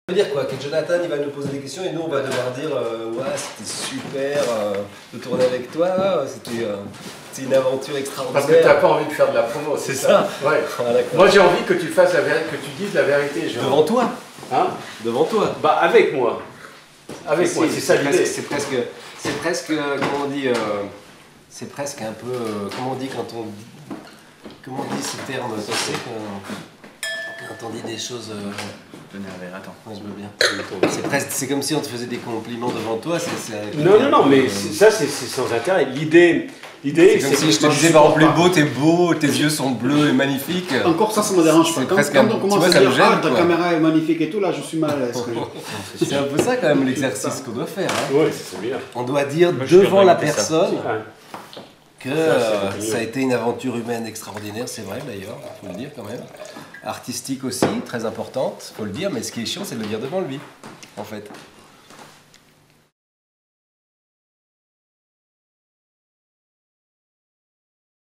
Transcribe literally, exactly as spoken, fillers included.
Ça veut dire quoi? Que Jonathan il va nous poser des questions et nous on va devoir dire euh, ouais c'était super euh, de tourner avec toi, c'était euh, une aventure extraordinaire. Parce que tu n'as pas envie de faire de la promo, c'est ça, ça ouais. Ah, moi j'ai envie que tu fasses la vérité, que tu dises la vérité. Genre. Devant toi hein? Devant toi. Bah avec moi. Avec si, moi, c'est ça l'idée. C'est presque, c'est presque, comment on dit, euh, c'est presque un peu, euh, comment on dit quand on dit, comment on dit ces termes, tu sais, quand, quand on dit des choses... Euh, Tenez un verre, attends. Ouais, je veux bien. C'est presque, c'est comme si on te faisait des compliments devant toi. C'est, c'est non, non, non, mais euh, ça c'est sans intérêt. L'idée, l'idée, c'est comme si je te disais par exemple, plus beau, t'es beau, tes yeux sont bleus et magnifiques. Encore ça, ça me dérange pas. Quand, quand on commence vois, à dire gêne, ah, ta quoi. caméra est magnifique et tout, là, je suis mal à l'aise. C'est un peu ça quand même l'exercice qu'on doit faire. Hein. Oui, c'est bien. On doit dire moi, devant la personne que ça, euh, ça a été une aventure humaine extraordinaire, c'est vrai d'ailleurs, il faut le dire quand même. Artistique aussi, très importante, faut le dire, mais ce qui est chiant, c'est de le dire devant lui, en fait.